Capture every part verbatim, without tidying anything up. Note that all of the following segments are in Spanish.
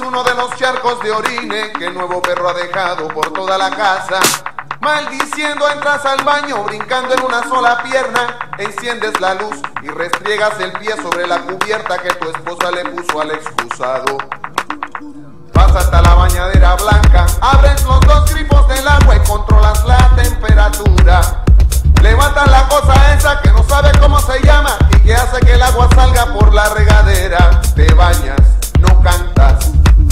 uno de los charcos de orine que el nuevo perro ha dejado por toda la casa. Maldiciendo entras al baño brincando en una sola pierna, enciendes la luz y restriegas el pie sobre la cubierta que tu esposa le puso al excusado. Vas hasta la bañadera blanca, abres los dos grifos del agua y controlas la temperatura. Levantas la cosa esa que no sabe cómo se llama y que hace que el agua salga por la regadera. Te bañas, no cantas,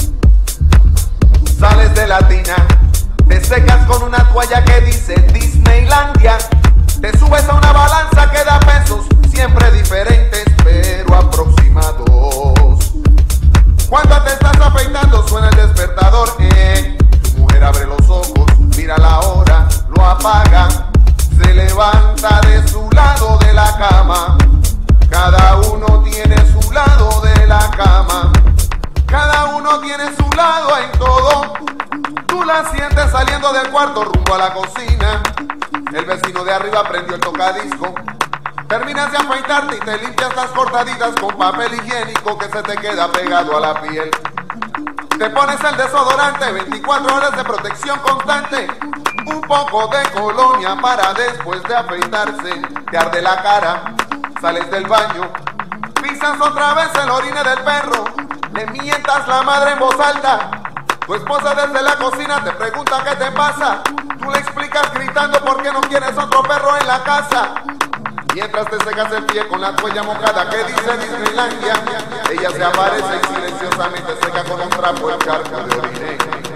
sales de la tina, te secas con una toalla que dice Disneylandia. Te subes a una balanza que da pesos, siempre diferentes pero aproximados. Cuando te estás afeitando suena el despertador, eh. Tu mujer abre los ojos, mira la hora, lo apaga, se levanta de su lado de la cama. Cada uno tiene su lado de la cama, cada uno tiene su lado en todo. Tú la sientes saliendo del cuarto rumbo a la cocina. El vecino de arriba prendió el tocadisco. Terminas de afeitarte y te limpias las cortaditas con papel higiénico que se te queda pegado a la piel. Te pones el desodorante, veinticuatro horas de protección constante, un poco de colonia para después de afeitarse. Te arde la cara, sales del baño, pisas otra vez el orine del perro, le mientas la madre en voz alta. Tu esposa desde la cocina te pregunta qué te pasa. Tú le explicas gritando por qué no quieres otro perro en la casa. Mientras te secas el pie con la toalla mojada que dice Disneylandia, ella se aparece y silenciosamente seca con un trapo el charco de orine.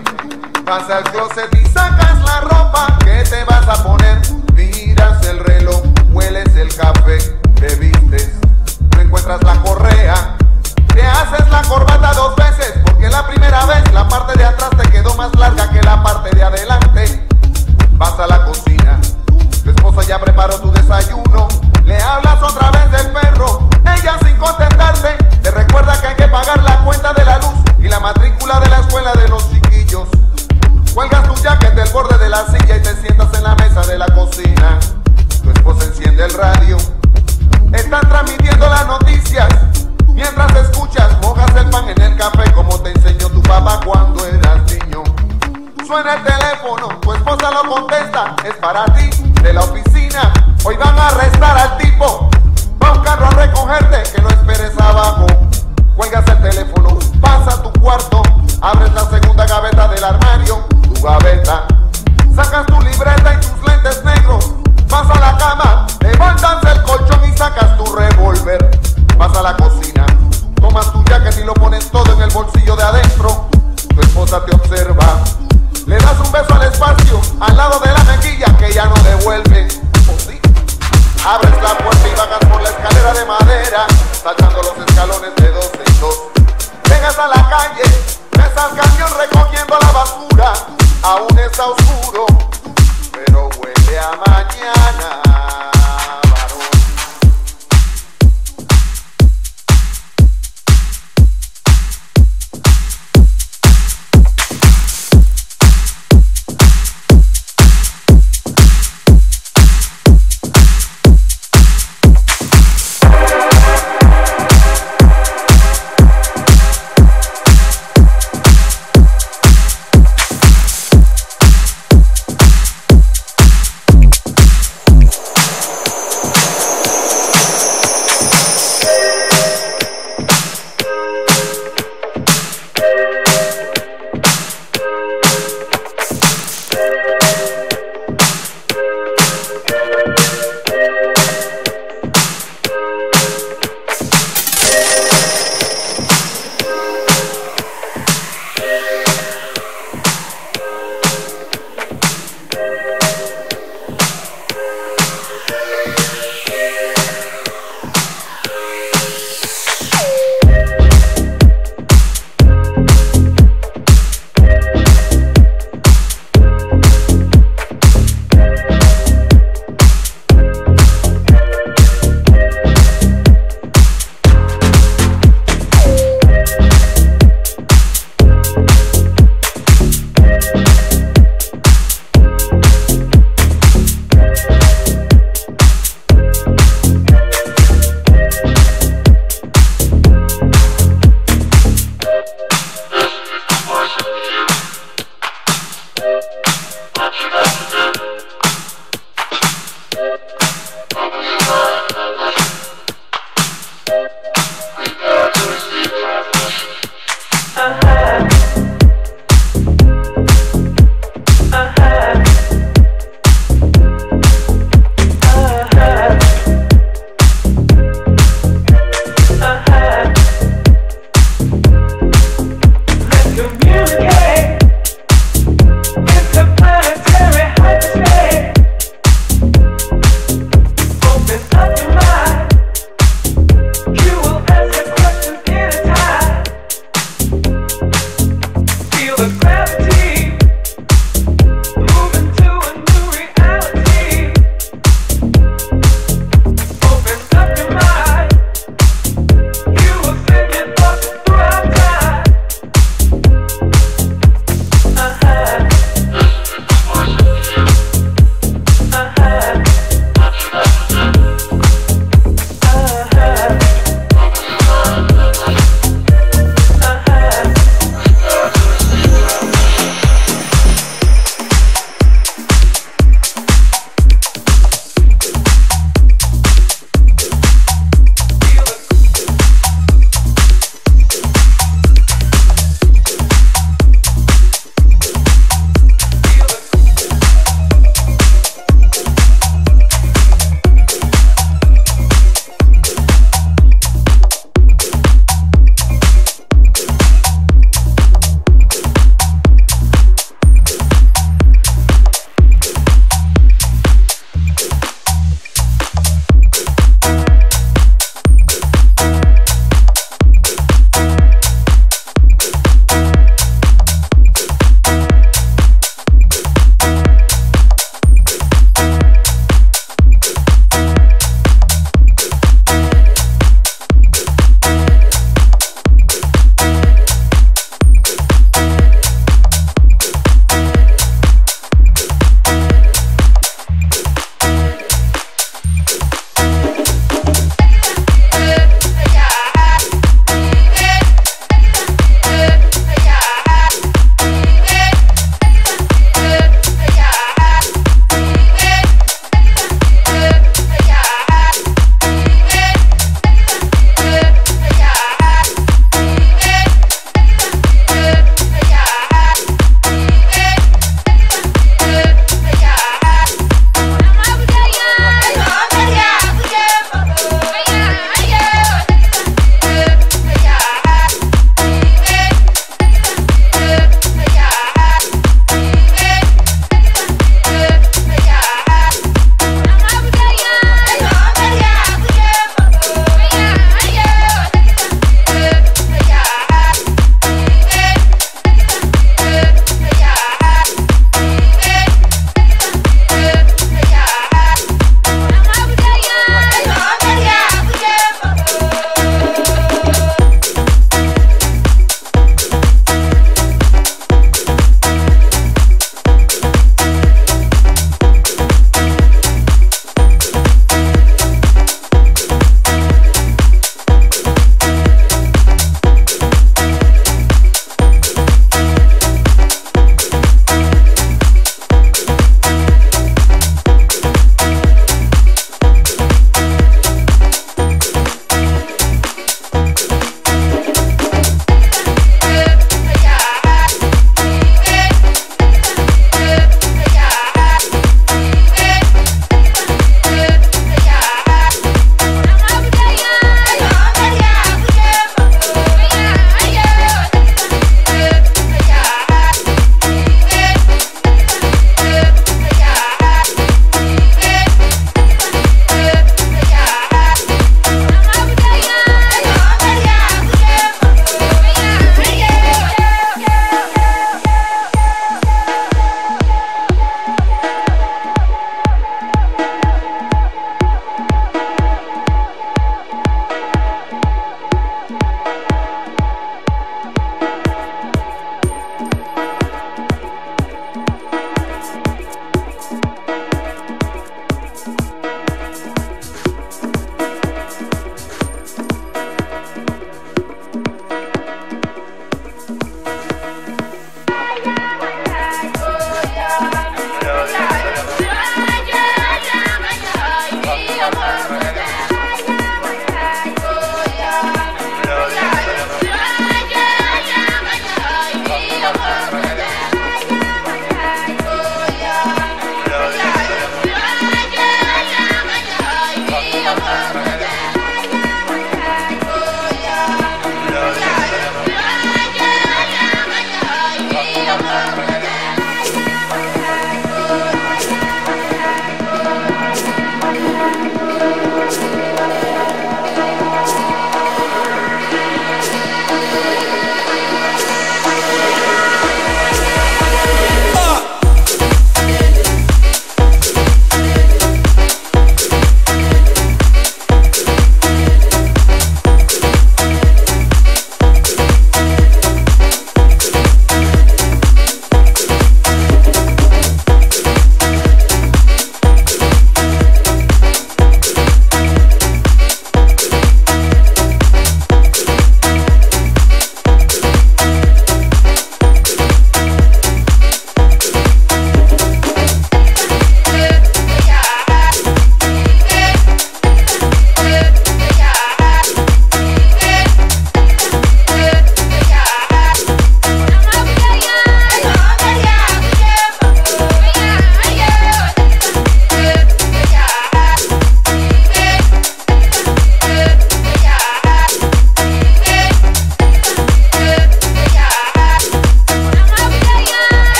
Vas al closet y sacas la ropa que te vas a poner. Miras el reloj, hueles el café, te vistes, no encuentras la correa. Te haces la corbata dos veces porque la primera vez la parte de atrás te quedó más larga que la parte de adelante. Vas a la cocina, tu esposa ya preparó tu desayuno. Le hablas otra vez del perro, ella sin contentarte te recuerda que hay que pagar la cuenta de la luz y la matrícula de la escuela de los chiquillos. Cuelgas tu jacket del borde de la silla y te sientas en la mesa de la cocina. Tu esposa enciende el radio, están transmitiendo las noticias. Mientras escuchas, mojas el pan en el café como te enseñó tu papá cuando eras niño. Suena el teléfono, tu esposa lo contesta, es para ti, de la oficina. Hoy van a arrestar al tipo, va un carro a recogerte, que no esperes abajo. Cuelgas el teléfono, vas a tu cuarto, abres la segunda gaveta del armario, tu gaveta. Sacas tu libreta y tus lentes negros, vas a la cama, levantas el colchón y sacas tu revólver. Vas a la cocina, tomas tu jacket y lo pones todo en el bolsillo de adentro. Tu esposa te observa, le das un beso al espacio, al lado de la mejilla que ya no devuelve. ¿Oh, sí? Abres la puerta y bajas por la escalera de madera, saltando los escalones de dos en dos. Llegas a la calle, ves al camión recogiendo la basura. Aún está oscuro, pero huele a mañana. You will answer questions in a time.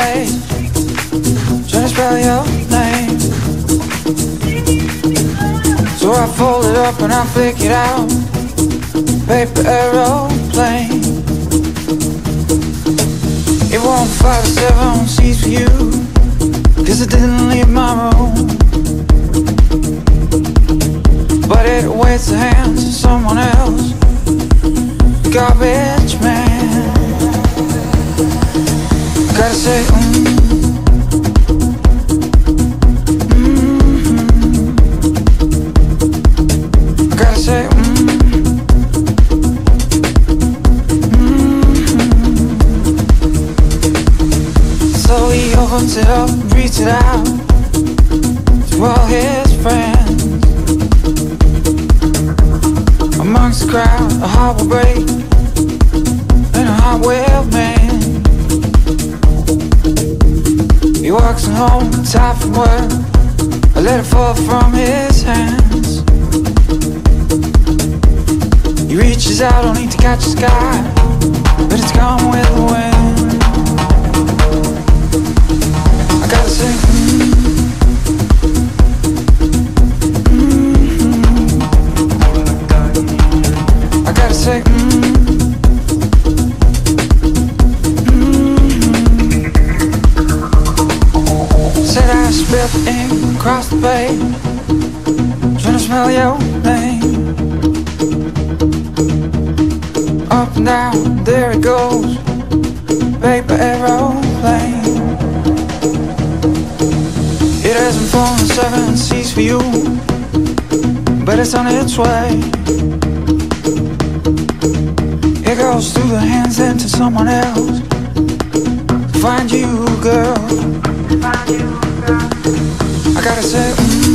page, trying to spell your name. So I fold it up and I flick it out, paper aeroplane. It won't fly to seven seats for you, cause it didn't leave my room. But it waits the hands of someone else, garbage man. Gotta say, mm, mm-hmm. Gotta say, mm, mm-hmm. So he opens it up and reads it out to all his friends. Amongst the crowd, a heart will break and a heart will mend. He walks home, tired from work, I let it fall from his hands. He reaches out only to catch the sky, but it's gone with the wind. I gotta say, mm, mm-hmm. I gotta say, mm, spilled the ink across the page, trying to smell your name. Up and down, there it goes, paper aeroplane. It hasn't flown seven seas for you, but it's on its way. It goes through the hands into someone else, find you, girl. Find you. I gotta say, mm,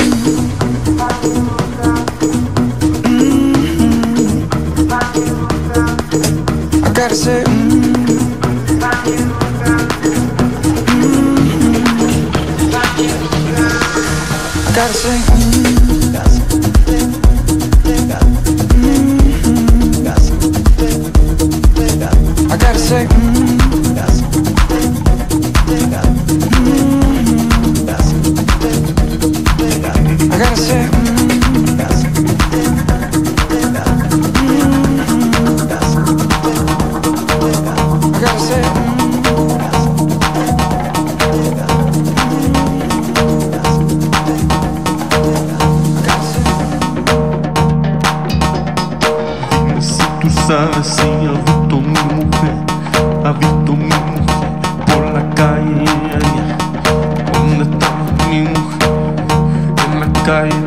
mm-hmm. I gotta say, mm, mm-hmm. I gotta say, mm, mm-hmm. I gotta say, mm. I gotta say, mm, I gotta say, mm. Dime si tú sabes si ha visto mi mujer, ha visto mi mujer por la calle. ¿Dónde está mi mujer? En la calle.